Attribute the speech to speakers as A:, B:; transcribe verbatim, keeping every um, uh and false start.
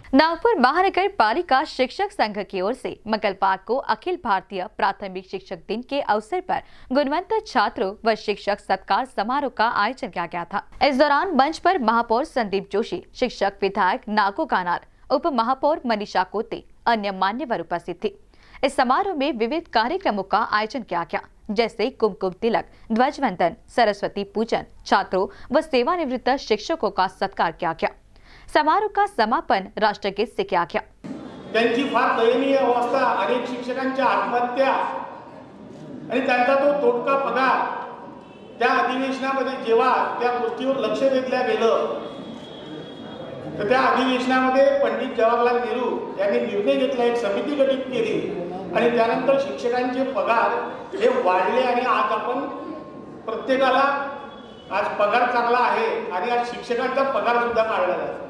A: नागपुर महानगर पालिका शिक्षक संघ की ओर से मंगलवार को अखिल भारतीय प्राथमिक शिक्षक दिन के अवसर पर गुणवंत छात्रों व शिक्षक सत्कार समारोह का आयोजन किया गया था। इस दौरान मंच पर महापौर संदीप जोशी, शिक्षक विधायक नागो कानार, उप महापौर मनीषा कोते, अन्य मान्यवर उपस्थित थे। इस समारोह में विविध कार्यक्रमों का आयोजन किया गया, जैसे कुमकुम तिलक, ध्वजवंदन, सरस्वती पूजन, छात्रों व सेवानिवृत्त शिक्षकों का सत्कार किया गया। समारोह का समापन राष्ट्रगीत से किया गया।
B: त्यांची फार दयनीय अवस्था, अनेक शिक्षकांच्या आत्महत्या आणि त्यांचा तो तोडका पगार, त्या अधिवेशनामध्ये जेव्हा त्या गोष्टीवर लक्ष वेधल्या गेलं तर त्या अधिवेशनामध्ये पंडित जवाहरलाल नेहरू यांनी निर्णय घेतला, एक समिती गठीत केली आणि त्यानंतर शिक्षकांचे पगार हे वाढले आणि आज आपण प्रत्येकाला आज पगार चांगला आहे आणि आज शिक्षकांचा पगार सुद्धा काढला जातो।